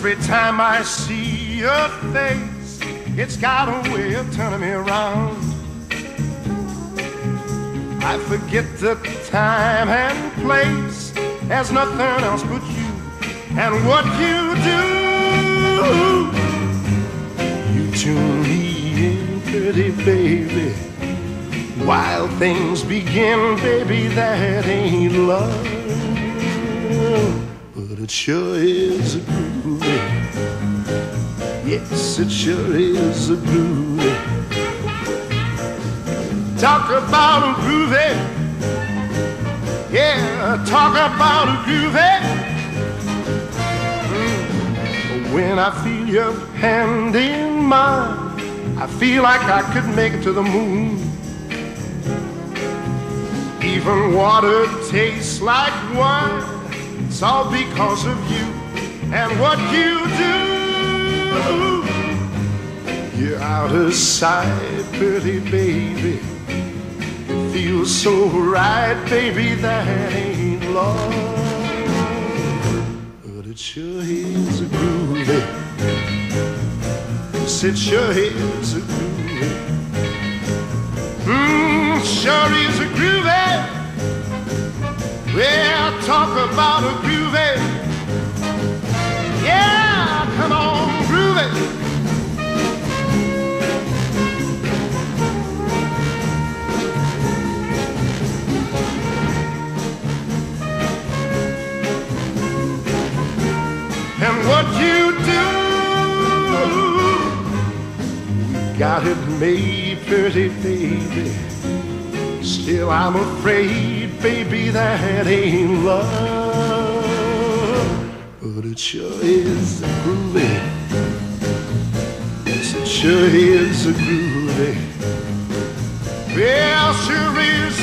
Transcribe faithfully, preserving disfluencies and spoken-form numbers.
Every time I see your face, it's got a way of turning me around. I forget the time and place. There's nothing else but you and what you do. You tune me in, pretty baby. While things begin, baby, that ain't love, but it sure is a groovy. Yes, it sure is a groovy. Talk about a groovy. Yeah, talk about a groovy. Mm. When I feel your hand in mine, I feel like I could make it to the moon. Even water tastes like wine. It's all because of you and what you do. You're out of sight, pretty baby. It feels so right, baby, that ain't love, but it sure is a groovy. Yes, it sure is a groovy. Mmm, sure is a groovy. Well, talk about a groovy. Yeah, come on, groovy. And what you do, we got it made, pretty baby. Still I'm afraid, baby, that ain't love, but it sure is a groovy. Yes, it sure is a groovy. Well, sure is